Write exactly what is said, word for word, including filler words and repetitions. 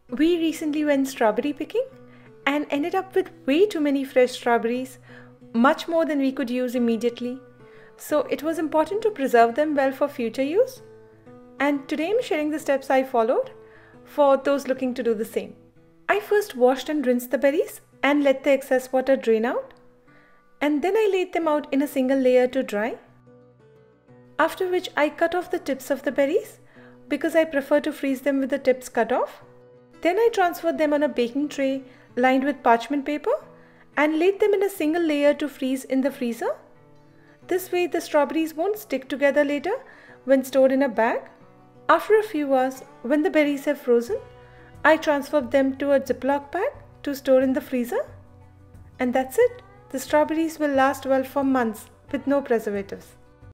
We recently went strawberry picking and ended up with way too many fresh strawberries, much more than we could use immediately. So it was important to preserve them well for future use. And today I'm sharing the steps I followed for those looking to do the same. I first washed and rinsed the berries and let the excess water drain out. And then I laid them out in a single layer to dry. After which I cut off the tips of the berries because I prefer to freeze them with the tips cut off. Then I transferred them on a baking tray lined with parchment paper and laid them in a single layer to freeze in the freezer. This way the strawberries won't stick together later when stored in a bag. After a few hours, when the berries have frozen, I transferred them to a Ziploc bag to store in the freezer. And that's it. The strawberries will last well for months with no preservatives.